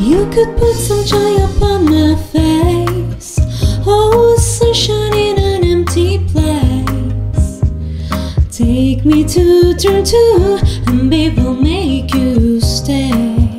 You could put some joy upon my face. Oh, sunshine in an empty place. Take me to turn two, and babe will make you stay.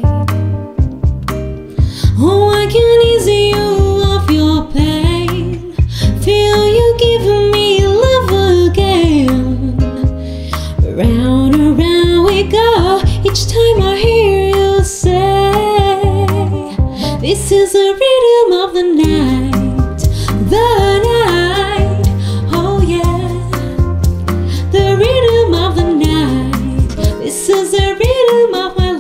Oh, I can ease you of your pain. Feel you giving me love again. Round and round we go. Each time I hear you say, this is the rhythm of the night. The night, oh yeah. The rhythm of the night. This is the rhythm of my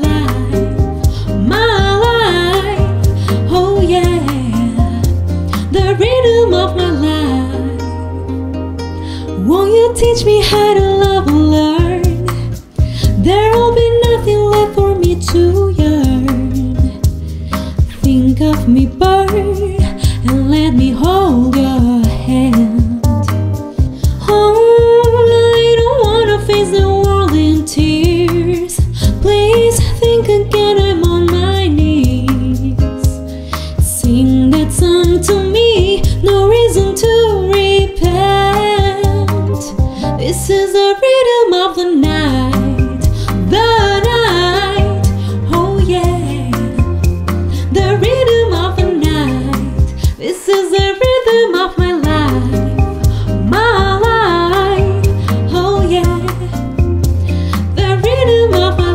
life, oh yeah. The rhythm of my life. Won't you teach me how to love and learn? There'll be nothing left for me to yearn. Think of me, bird, and let me hold your hand. Oh, I don't wanna face the world in tears. Please think again, I'm on my knees. Sing that song to me, no reason to repent. This is the rhythm of the night. The night, oh yeah. The rhythm of the night. This is the rhythm of my life, oh yeah. The rhythm of my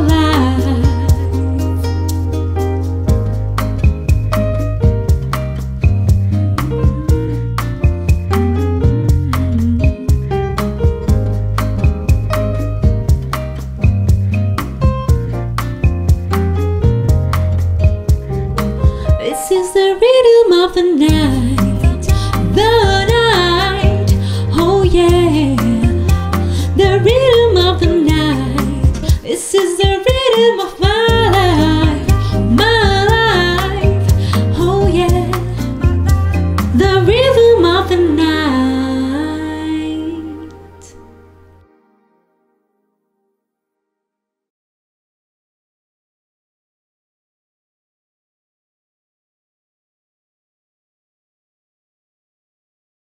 This is the rhythm of the night. The night, oh yeah. The rhythm of the night. This is the